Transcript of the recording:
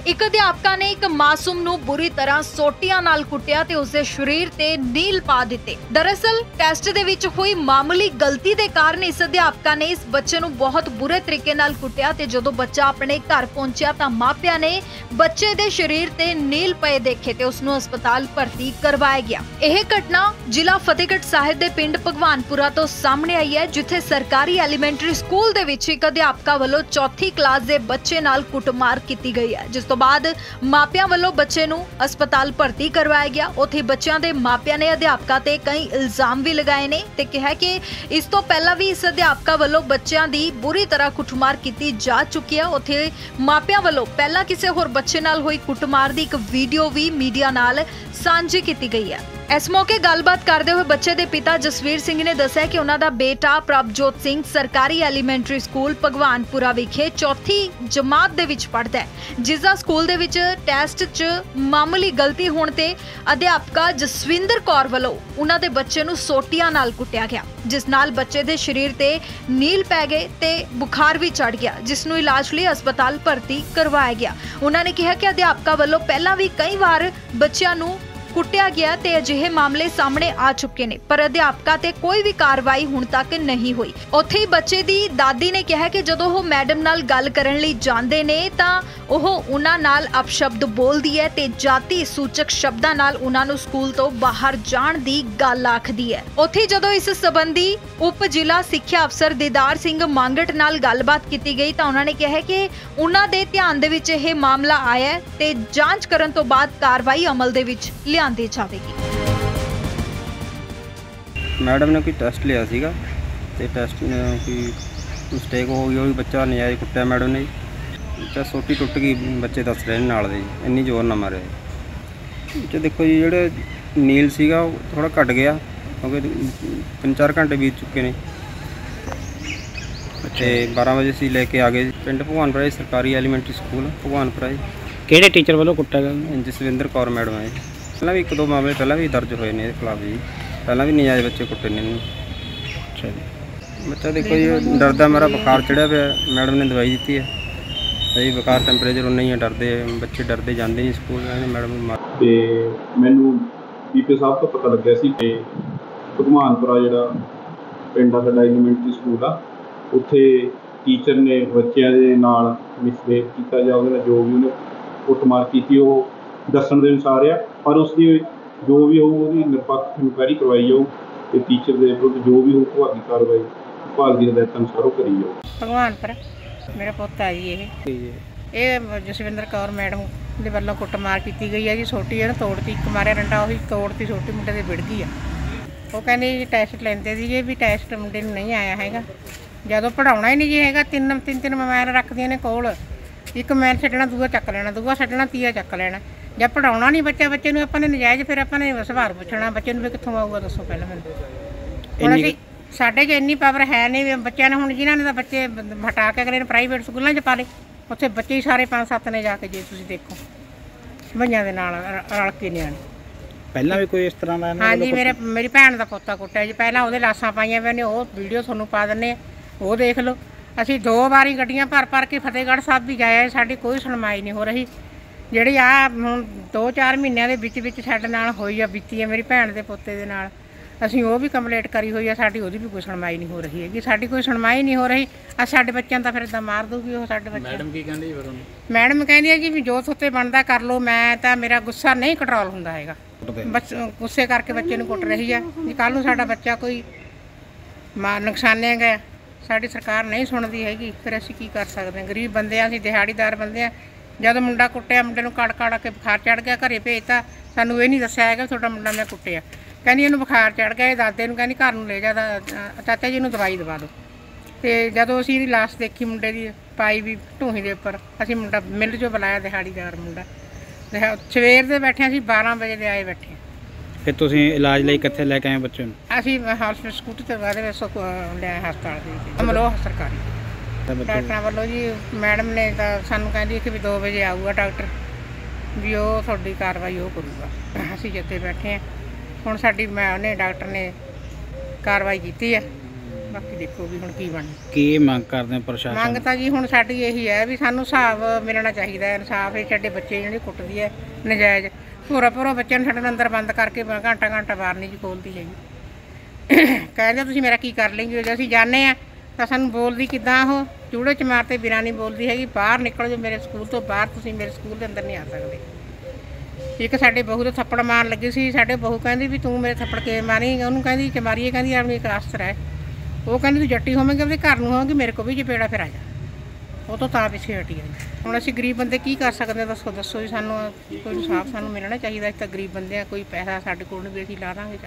ਇੱਕ ਅਧਿਆਪਕਾ ਨੇ ਇੱਕ ਮਾਸੂਮ ਨੂੰ ਬੁਰੀ ਤਰ੍ਹਾਂ ਸੋਟੀਆਂ ਨਾਲ ਕੁੱਟਿਆ ਤੇ ਉਸਦੇ ਸਰੀਰ ਤੇ ਨੀਲ ਪਾ ਦਿੱਤੇ। ਦਰਅਸਲ ਟੈਸਟ ਦੇ ਵਿੱਚ ਹੋਈ ਮਾਮੂਲੀ ਗਲਤੀ ਦੇ ਕਾਰਨ ਇਸ ਅਧਿਆਪਕਾ ਨੇ ਇਸ ਬੱਚੇ ਨੂੰ ਬਹੁਤ ਬੁਰੇ ਤਰੀਕੇ ਨਾਲ ਕੁੱਟਿਆ ਤੇ ਜਦੋਂ ਬੱਚਾ ਆਪਣੇ ਘਰ ਪਹੁੰਚਿਆ ਤਾਂ ਮਾਪਿਆਂ ਨੇ ਬੱਚੇ ਦੇ ਸਰੀਰ ਤੇ ਨੀਲ ਪਏ ਦੇਖੇ ਤੇ ਉਸ ਨੂੰ ਹਸਪਤਾਲ ਭਰਤੀ ਕਰਵਾਇਆ ਗਿਆ। ਇਹ ਘਟਨਾ ਜ਼ਿਲ੍ਹਾ ਫਤਿਹਗੜ੍ਹ ਸਾਹਿਬ ਦੇ ਪਿੰਡ ਭਗਵਾਨਪੁਰਾ ਤੋਂ ਸਾਹਮਣੇ ਆਈ ਹੈ, ਜਿੱਥੇ ਸਰਕਾਰੀ ਐਲੀਮੈਂਟਰੀ ਸਕੂਲ ਦੇ ਵਿੱਚ ਇੱਕ ਅਧਿਆਪਕਾ ਵੱਲੋਂ ਚੌਥੀ ਕਲਾਸ ਦੇ ਬੱਚੇ ਨਾਲ ਕੁੱਟਮਾਰ ਕੀਤੀ ਗਈ ਹੈ, ਜਿਸ ਤੋਂ ਬਾਅਦ ਮਾਪਿਆਂ ਵੱਲੋਂ ਬੱਚੇ ਨੂੰ ਹਸਪਤਾਲ ਭਰਤੀ ਕਰਵਾਇਆ ਗਿਆ। ਉੱਥੇ ਬੱਚਿਆਂ ਦੇ ਮਾਪਿਆਂ ਨੇ ਅਧਿਆਪਕਾ ਤੇ ਕਈ ਇਲਜ਼ਾਮ ਵੀ ਲਗਾਏ ਨੇ ਤੇ ਕਿਹਾ ਕਿ ਇਸ ਤੋਂ ਪਹਿਲਾਂ ਵੀ ਇਸ ਅਧਿਆਪਕਾ ਵੱਲੋਂ ਬੱਚਿਆਂ ਦੀ ਬੁਰੀ ਤਰ੍ਹਾਂ ਕੁੱਟਮਾਰ ਕੀਤੀ ਜਾ ਚੁੱਕੀ ਹੈ। ਉੱਥੇ ਮਾਪਿਆਂ ਵੱਲੋਂ ਪਹਿਲਾਂ ਕਿਸੇ ਹੋਰ ਬੱਚੇ ਨਾਲ ਹੋਈ ਕੁੱਟਮਾਰ ਦੀ ਇੱਕ ਵੀਡੀਓ ਵੀ ਮੀਡੀਆ ਨਾਲ ਸਾਂਝੀ ਕੀਤੀ ਗਈ ਹੈ। ਇਸ ਮੌਕੇ ਗੱਲਬਾਤ ਕਰਦੇ ਹੋਏ ਬੱਚੇ ਦੇ ਪਿਤਾ ਜਸਵੀਰ ਸਿੰਘ ਨੇ ਦੱਸਿਆ ਕਿ ਉਹਨਾਂ ਦਾ ਬੇਟਾ ਪ੍ਰਭਜੋਤ ਸਿੰਘ ਸਰਕਾਰੀ ਐਲੀਮੈਂਟਰੀ ਸਕੂਲ ਭਗਵਾਨਪੁਰਾ ਵਿਖੇ ਚੌਥੀ ਜਮਾਤ ਦੇ ਵਿੱਚ ਪੜ੍ਹਦਾ ਹੈ, ਜਿਸ ਦਾ ਸਕੂਲ ਦੇ ਵਿੱਚ ਟੈਸਟ 'ਚ ਮਾਮੂਲੀ ਗਲਤੀ ਹੋਣ ਤੇ ਅਧਿਆਪਕਾ ਜਸਵਿੰਦਰ ਕੌਰ ਵੱਲੋਂ ਉਹਨਾਂ ਦੇ ਬੱਚੇ ਨੂੰ ਸੋਟੀਆਂ ਨਾਲ ਕੁੱਟਿਆ ਗਿਆ, ਜਿਸ ਨਾਲ ਬੱਚੇ ਦੇ ਸਰੀਰ ਤੇ ਨੀਲ ਪੈ ਗਏ ਤੇ ਬੁਖਾਰ ਵੀ ਚੜ੍ਹ ਗਿਆ, ਜਿਸ ਨੂੰ ਇਲਾਜ ਲਈ ਹਸਪਤਾਲ ਭਰਤੀ ਕਰਵਾਇਆ ਗਿਆ। ਉਹਨਾਂ ਨੇ ਕਿਹਾ ਕਿ ਅਧਿਆਪਕਾ ਵੱਲੋਂ ਪਹਿਲਾਂ ਵੀ ਕਈ ਵਾਰ ਬੱਚਿਆਂ ਨੂੰ ਕੁੱਟਿਆ ਗਿਆ ਤੇ ਅਜਿਹੇ ਮਾਮਲੇ ਸਾਹਮਣੇ ਆ ਚੁੱਕੇ ਨੇ, ਪਰ ਅਧਿਆਪਕਾ ਤੇ ਕੋਈ ਵੀ ਕਾਰਵਾਈ ਹੁਣ ਤੱਕ ਨਹੀਂ ਹੋਈ। ਉੱਥੇ ਹੀ ਬੱਚੇ ਦੀ ਦਾਦੀ ਨੇ ਕਿਹਾ ਕਿ ਜਦੋਂ ਉਹ ਮੈਡਮ ਨਾਲ ਗੱਲ ਕਰਨ ਲਈ ਜਾਂਦੇ ਨੇ ਤਾਂ ਉਹ ਉਹਨਾਂ ਨਾਲ ਅਪਸ਼ਬਦ ਬੋਲਦੀ ਹੈ ਤੇ ਜਾਤੀ ਸੂਚਕ ਸ਼ਬਦਾਂ ਨਾਲ ਉਹਨਾਂ ਨੂੰ ਸਕੂਲ ਤੋਂ ਬਾਹਰ ਜਾਣ ਦੀ ਗੱਲ ਆਖਦੀ ਹੈ। ਉੱਥੇ ਜਦੋਂ ਇਸ ਸੰਬੰਧੀ ਉਪ ਜ਼ਿਲ੍ਹਾ ਸਿੱਖਿਆ ਅਫਸਰ ਦੀਦਾਰ ਸਿੰਘ ਮੰਗਟ ਨਾਲ ਗੱਲਬਾਤ ਕੀਤੀ ਗਈ ਤਾਂ ਉਹਨਾਂ ਨੇ ਕਿਹਾ ਕਿ ਉਹਨਾਂ ਦੇ ਧਿਆਨ ਦੇ ਵਿੱਚ ਇਹ ਮਾਮਲਾ ਆਇਆ ਹੈ ਤੇ ਜਾਂਚ ਕਰਨ ਤੋਂ ਬਾਅਦ ਕਾਰਵਾਈ ਅਮਲ ਦੇ ਵਿੱਚ ਲਿਆਂਦੀ ਜਾਵੇਗੀ। मैडम ने कोई टेस्ट लिया सीगा ते टेस्ट में कोई मिसटेक हो गई, बच्चा नजायज़ कुट्टिया मैडम ने। बच्चा सोटी टुट गई, बच्चे दस रहे नाल दे इन्नी जोर ना मारे। बच्चे देखो जी जेह्ड़े नील सीगा थोड़ा घट गया क्योंकि 3-4 घंटे बीत चुके ने। बच्चे 12 बजे से लेके आ गए पिंड भगवानपुरा सरकारी एलीमैंटरी स्कूल भगवानपुरा। किहड़े टीचर वालों कुट्टा गया? जसविंदर कौर मैडम है। पहला भी 1-2 मामले पहला भी दर्ज होए ने खिलाफ जी, पहला भी नजायज़ बच्चे कुट्टे ने। अच्छा जी। बच्चा देखो जी डरदा, मेरा बुखार चढ़िया पे, मैडम ने दवाई दी है जी, बुखार टैंपरेचर उन्ना ही डरते बच्चे डरते जाते नहीं स्कूल। मैडम ਤੇ ਮੈਨੂੰ ਪੀਪੀ ਸਾਹਿਬ ਤੋਂ ਪਤਾ ਲੱਗਿਆ ਸੀ ਕਿ ਭਗਵਾਨਪੁਰਾ ਜਿਹੜਾ ਪਿੰਡ ਆ ਸਾਡਾ ਐਲੀਮੈਂਟਰੀ ਸਕੂਲ ਆ, ਉੱਥੇ ਟੀਚਰ ਨੇ ਬੱਚਿਆਂ ਦੇ ਨਾਲ ਮਿਸਬਿਹੇਵ ਕੀਤਾ ਜਾਂ ਉਹਦੇ ਨਾਲ ਜੋ ਵੀ ਉਹਨੇ ਕੁੱਟਮਾਰ ਕੀਤੀ ਉਹ ਦੱਸਣ ਦੇ ਅਨੁਸਾਰ ਆ, ਪਰ ਉਸਦੀ ਜੋ ਵੀ ਹੋਊ ਉਹਦੀ ਨਿਰਪੱਖ ਇਨਕੁਆਇਰੀ ਕਰਵਾਈ ਜਾਊ ਤੇ ਟੀਚਰ ਦੇ ਵਿਰੁੱਧ ਜੋ ਵੀ ਹੋਊ ਵਿਭਾਗੀ ਕਾਰਵਾਈ ਵਿਭਾਗ ਦੀ ਹਦਾਇਤਾਂ ਅਨੁਸਾਰ ਉਹ ਕਰੀ ਜਾਊ। ਭਗਵਾਨਪੁਰ ਮੇਰਾ ਪੁੱਤ ਆ ਜੀ। ਇਹ ਜਸਵਿੰਦਰ ਕੌਰ ਮੈਡਮ ਦੇ ਵੱਲੋਂ ਕੁੱਟਮਾਰ ਕੀਤੀ ਗਈ ਹੈ ਜੀ। ਛੋਟੀ ਇਹਨੂੰ ਤੋੜਤੀ, ਇੱਕ ਮਾਰਿਆ ਡੰਡਾ ਉਹੀ ਤੋੜਤੀ, ਛੋਟੀ ਮੁੰਡੇ ਦੇ ਵਿੜ ਗਈ ਆ। ਉਹ ਕਹਿੰਦੇ ਜੀ ਟੈਸਟ ਲੈਂਦੇ ਸੀਗੇ ਵੀ ਟੈਸਟ ਮੁੰਡੇ ਨੂੰ ਨਹੀਂ ਆਇਆ ਹੈਗਾ, ਜਦੋਂ ਪੜ੍ਹਾਉਣਾ ਹੀ ਨਹੀਂ ਜੀ ਹੈਗਾ। ਤਿੰਨ ਮੋਬਾਈਲ ਰੱਖਦੀਆਂ ਨੇ ਕੋਲ, ਇੱਕ ਮੋਬਾਈਲ ਛੱਡਣਾ ਦੂਆ ਚੱਕ ਲੈਣਾ, ਦੂਆ ਛੱਡਣਾ ਤੀਆ ਚੱਕ ਲੈਣਾ। ਜਦ ਪੜ੍ਹਾਉਣਾ ਨਹੀਂ ਬੱਚੇ ਨੂੰ ਆਪਾਂ ਨੇ ਨਜਾਇਜ਼, ਫਿਰ ਆਪਾਂ ਨੇ ਸਵਾਲ ਪੁੱਛਣਾ ਬੱਚੇ ਨੂੰ ਵੀ ਕਿੱਥੋਂ ਆਊਗਾ ਦੱਸੋ ਪਹਿਲਾਂ ਮੈਨੂੰ। ਹੁਣ ਅਸੀਂ ਸਾਡੇ 'ਚ ਇੰਨੀ ਪਾਵਰ ਹੈ ਨਹੀਂ ਬੱਚਿਆਂ ਨੇ। ਹੁਣ ਜਿਨ੍ਹਾਂ ਨੇ ਤਾਂ ਬੱਚੇ ਹਟਾ ਕੇ ਅਗਲੇ ਨੇ ਪ੍ਰਾਈਵੇਟ ਸਕੂਲਾਂ 'ਚ ਪਾ ਲਏ, ਉੱਥੇ ਬੱਚੇ ਹੀ ਸਾਰੇ 5-7 ਨੇ ਜਾ ਕੇ, ਜੇ ਤੁਸੀਂ ਦੇਖੋ ਭਈਆਂ ਦੇ ਨਾਲ ਰਲ ਕੇ ਨਿਆਣੇ। ਪਹਿਲਾਂ ਵੀ ਕੋਈ ਇਸ ਤਰ੍ਹਾਂ ਦਾ? ਹਾਂਜੀ, ਮੇਰੀ ਭੈਣ ਦਾ ਪੋਤਾ ਕੁੱਟਿਆ ਜੀ। ਪਹਿਲਾਂ ਉਹਦੇ ਲਾਸ਼ਾਂ ਪਾਈਆਂ ਪਈਆਂ ਨੇ, ਉਹ ਵੀਡੀਓ ਤੁਹਾਨੂੰ ਪਾ ਦਿੰਦੇ ਆ, ਉਹ ਦੇਖ ਲਓ। ਅਸੀਂ 2 ਵਾਰੀ ਗੱਡੀਆਂ ਭਰ ਕੇ ਫਤਿਹਗੜ੍ਹ ਸਾਹਿਬ ਵੀ ਜਾਇਆ, ਸਾਡੀ ਕੋਈ ਸੁਣਵਾਈ ਨਹੀਂ ਹੋ ਰਹੀ। ਜਿਹੜੀ ਆ ਹੁਣ 2-4 ਮਹੀਨਿਆਂ ਦੇ ਵਿੱਚ ਸਾਡੇ ਨਾਲ ਹੋਈ ਆ, ਬੀਤੀ ਆ ਮੇਰੀ ਭੈਣ ਦੇ ਪੋਤੇ ਦੇ ਨਾਲ, ਅਸੀਂ ਉਹ ਵੀ ਕੰਪਲੇਂਟ ਕਰੀ ਹੋਈ ਆ, ਸਾਡੀ ਉਹਦੀ ਵੀ ਕੋਈ ਸੁਣਵਾਈ ਨਹੀਂ ਹੋ ਰਹੀ ਹੈਗੀ। ਸਾਡੀ ਕੋਈ ਸੁਣਵਾਈ ਨਹੀਂ ਹੋ ਰਹੀ। ਸਾਡੇ ਬੱਚਿਆਂ ਦਾ ਫਿਰ ਇੱਦਾਂ ਮਾਰ ਦੂਗੀ ਉਹ ਸਾਡੇ ਬੱਚੇ। ਮੈਡਮ ਕੀ ਕਹਿੰਦੀ ਫਿਰ ਉਹਨੂੰ? ਮੈਡਮ ਕਹਿੰਦੀ ਹੈ ਜੀ ਵੀ ਜੋ ਥੋਤੇ ਬਣਦਾ ਕਰ ਲਓ, ਮੈਂ ਤਾਂ ਮੇਰਾ ਗੁੱਸਾ ਨਹੀਂ ਕੰਟਰੋਲ ਹੁੰਦਾ ਹੈਗਾ। ਗੁੱਸੇ ਕਰਕੇ ਬੱਚੇ ਨੂੰ ਕੁੱਟ ਰਹੀ ਆ ਜੀ। ਕੱਲ੍ਹ ਨੂੰ ਸਾਡਾ ਬੱਚਾ ਕੋਈ ਨੁਕਸਾਨਿਆ ਗਿਆ, ਸਾਡੀ ਸਰਕਾਰ ਨਹੀਂ ਸੁਣਦੀ ਹੈਗੀ, ਫਿਰ ਅਸੀਂ ਕੀ ਕਰ ਸਕਦੇ ਹਾਂ? ਗਰੀਬ ਬੰਦੇ ਆ ਅਸੀਂ, ਦਿਹਾੜੀਦਾਰ ਬੰਦੇ ਆ। ਜਦੋਂ ਮੁੰਡਾ ਕੁੱਟਿਆ, ਮੁੰਡੇ ਨੂੰ ਕੜ ਕੇ ਬੁਖਾਰ ਚੜ੍ਹ ਗਿਆ, ਘਰੇ ਭੇਜਤਾ। ਸਾਨੂੰ ਇਹ ਨਹੀਂ ਦੱਸਿਆ ਹੈਗਾ ਤੁਹਾਡਾ ਮੁੰਡਾ ਮੈਂ ਕੁੱਟਿਆ। ਕਹਿੰਦੀ ਇਹਨੂੰ ਬੁਖਾਰ ਚੜ੍ਹ ਗਿਆ, ਇਹ ਦਾਦੇ ਨੂੰ ਕਹਿੰਦੀ ਘਰ ਨੂੰ ਲੈ ਜਾ, ਚਾਚਾ ਜੀ ਨੂੰ ਦਵਾਈ ਦਵਾ ਦਿਓ। ਤੇ ਜਦੋਂ ਅਸੀਂ ਇਹਦੀ ਲਾਸ਼ ਦੇਖੀ ਮੁੰਡੇ ਦੀ ਪਾਈ ਵੀ ਢੂਹੀ ਦੇ ਉੱਪਰ, ਅਸੀਂ ਮੁੰਡਾ ਮਿਲ 'ਚੋਂ ਬੁਲਾਇਆ, ਦਿਹਾੜੀਦਾਰ ਮੁੰਡਾ। ਸਵੇਰ ਦੇ ਬੈਠੇ ਅਸੀਂ 12 ਵਜੇ ਦੇ ਆਏ ਬੈਠੇ। ਫਿਰ ਤੁਸੀਂ ਇਲਾਜ ਲਈ ਕਿੱਥੇ ਲੈ ਕੇ ਆਏ ਬੱਚੇ ਨੂੰ? ਅਸੀਂ ਹਸਪਤਾਲ ਸਕੂਟੀ ਤੇ ਬਾਅਦ ਵਿੱਚ ਲਿਆ ਹਸਪਤਾਲ ਦੇ ਵਿੱਚ ਅਮਲੋਹ ਸਰਕਾਰੀ ਡਾਕਟਰਾਂ ਵੱਲੋਂ ਜੀ। ਮੈਡਮ ਨੇ ਤਾਂ ਸਾਨੂੰ ਕਹਿੰਦੀ ਕਿ ਵੀ 2 ਵਜੇ ਆਊਗਾ ਡਾਕਟਰ, ਵੀ ਉਹ ਤੁਹਾਡੀ ਕਾਰਵਾਈ ਉਹ ਕਰੂਗਾ। ਅਸੀਂ ਜਿੱਥੇ ਬੈਠੇ ਹਾਂ ਹੁਣ, ਸਾਡੀ ਉਹਨੇ ਡਾਕਟਰ ਨੇ ਕਾਰਵਾਈ ਕੀਤੀ ਹੈ, ਬਾਕੀ ਦੇਖੋ ਵੀ ਹੁਣ ਕੀ ਬਣਦਾ। ਕੀ ਮੰਗ ਕਰਦੇ ਹੋ ਪ੍ਰਸ਼ਾਸਨ ਮੰਗ ਤਾਂ ਜੀ ਹੁਣ ਸਾਡੀ ਇਹੀ ਹੈ ਵੀ ਸਾਨੂੰ ਹਿਸਾਬ ਮਿਲਣਾ ਚਾਹੀਦਾ ਹੈ, ਇਨਸਾਫ। ਇਹ ਸਾਡੇ ਬੱਚੇ ਜਿਹੜੇ ਕੁੱਟਦੀ ਹੈ ਨਜਾਇਜ਼, ਭੋਰਾ ਬੱਚਿਆਂ ਨੂੰ ਸਾਡੇ ਨੂੰ ਅੰਦਰ ਬੰਦ ਕਰਕੇ ਘੰਟਾ ਬਾਹਰ ਨਹੀਂ ਜੀ ਖੋਲ੍ਹਦੀ ਹੈਗੀ। ਕਹਿੰਦੇ ਤੁਸੀਂ ਮੇਰਾ ਕੀ ਕਰ ਲੈਂਗੇ, ਜੇ ਅਸੀਂ ਜਾਂਦੇ ਹਾਂ ਤਾਂ ਸਾਨੂੰ ਬੋਲਦੀ ਕਿੱਦਾਂ, ਉਹ ਚੂੜੇ ਚ ਮਾਰਤੇ ਬਿਨਾਂ ਨਹੀਂ ਬੋਲਦੀ ਹੈਗੀ, ਬਾਹਰ ਨਿਕਲ ਜਾਓ ਮੇਰੇ ਸਕੂਲ ਤੋਂ ਬਾਹਰ, ਤੁਸੀਂ ਮੇਰੇ ਸਕੂਲ ਦੇ ਅੰਦਰ ਨਹੀਂ ਆ ਸਕਦੇ। ਇੱਕ ਸਾਡੇ ਬਹੂ ਦੇ ਥੱਪੜ ਮਾਰਨ ਲੱਗੀ ਸੀ, ਸਾਡੇ ਬਹੂ ਕਹਿੰਦੀ ਵੀ ਤੂੰ ਮੇਰੇ ਥੱਪੜ ਕਿਵੇਂ ਮਾਰੀ, ਉਹਨੂੰ ਕਹਿੰਦੀ ਕਿ ਮਾਰੀਏ, ਕਹਿੰਦੀ ਆਪਣੀ ਇੱਕ ਅਸਤਰ ਹੈ, ਉਹ ਕਹਿੰਦੀ ਤੂੰ ਜੱਟੀ ਹੋਵੇਂਗੀ ਆਪਣੇ ਘਰ ਨੂੰ ਹੋਵੇਂਗੀ, ਮੇਰੇ ਕੋਲ ਵੀ ਚਪੇੜਾ ਫਿਰ ਆ ਜਾ, ਉਹ ਤੋਂ ਤਾਂ ਪਿੱਛੇ ਹਟੀ ਹੈ। ਹੁਣ ਅਸੀਂ ਗਰੀਬ ਬੰਦੇ ਕੀ ਕਰ ਸਕਦੇ ਹਾਂ, ਦੱਸੋ ਜੀ, ਸਾਨੂੰ ਕੋਈ ਇਨਸਾਫ ਸਾਨੂੰ ਮਿਲਣਾ ਚਾਹੀਦਾ। ਅਸੀਂ ਤਾਂ ਗਰੀਬ ਬੰਦੇ ਆ, ਕੋਈ ਪੈਸਾ ਸਾਡੇ ਕੋਲ ਨਹੀਂ ਵੀ ਅਸੀਂ ਲਾ ਦਾਂਗੇ।